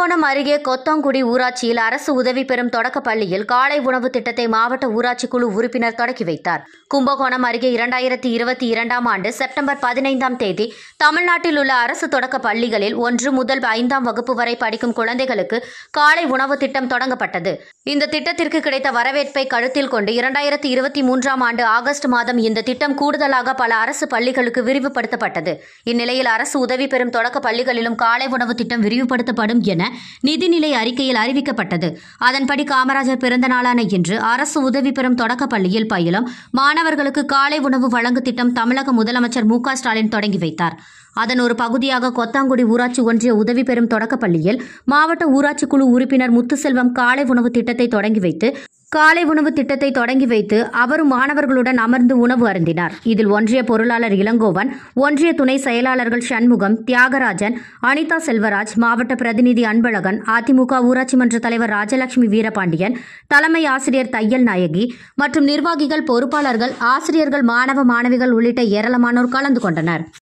கும்பகோணம் அருகே கொத்தாங்குடி ஊராட்சியில் அரசு உதவி பெறும் தொடக்க பள்ளியில் காலை உணவு திட்டத்தை மாவட்ட ஊராட்சி குழு உறுப்பினர் தொடக்கி வைத்தார். கும்பகோணம் அருகே 2022ஆம் ஆண்டு செப்டம்பர் 15ஆம் தேதி தமிழ்நாட்டில் உள்ள அரசு தொடக்க பள்ளிகளில் 1 முதல் 5ஆம் வகுப்பு வரை படிக்கும் குழந்தைகளுக்கு காலை உணவு திட்டம் தொடங்கப்பட்டது. இந்த திட்டத்திற்கு கிடைத்த வரவேற்பை கருத்தில் கொண்டு 2023ஆம் ஆண்டு ஆகஸ்ட் மாதம் இந்த திட்டம் கூடுதலாக பல அரசு பள்ளிகளுக்கு விரிவுபடுத்தப்பட்டது. இந்நிலையில் அரசு உதவி பெறும் தொடக்க பள்ளிகளிலும் காலை உணவு திட்டம் விரிவுபடுத்தப்படும் என நிதிநிலை அறிக்கையில் அறிவிக்கப்பட்டது. அதன்படி காமராஜர் பிறந்த நாளான இன்று அரசு உதவி பெறும் தொடக்க பள்ளியில் பயிலும் மாணவர்களுக்கு காலை உணவு வழங்கு திட்டம் தமிழக முதலமைச்சர் மு.க. ஸ்டாலின் தொடங்கி வைத்தார். அதன் ஒரு பகுதியாக கொத்தாங்குடி ஊராட்சி ஒன்றிய உதவி பெறும் தொடக்க பள்ளியில் மாவட்ட ஊராட்சி குழு உறுப்பினர் முத்துசெல்வம் காலை உணவு திட்டத்தை தொடங்கி வைத்து அவரும் மாணவர்களுடன் அமர்ந்து உணவு அருந்தினார். இதில் ஒன்றிய பொருளாளர் இளங்கோவன், ஒன்றிய துணை செயலாளர்கள் சண்முகம், தியாகராஜன், அனிதா செல்வராஜ், மாவட்ட பிரதிநிதி அன்பழகன், அதிமுக ஊராட்சி மன்ற தலைவர் ராஜலட்சுமி வீரபாண்டியன், தலைமை ஆசிரியர் தையல் நாயகி மற்றும் நிர்வாகிகள், பொறுப்பாளர்கள், ஆசிரியர்கள், மாணவ மாணவிகள் உள்ளிட்ட ஏராளமானோர் கலந்து கொண்டனர்.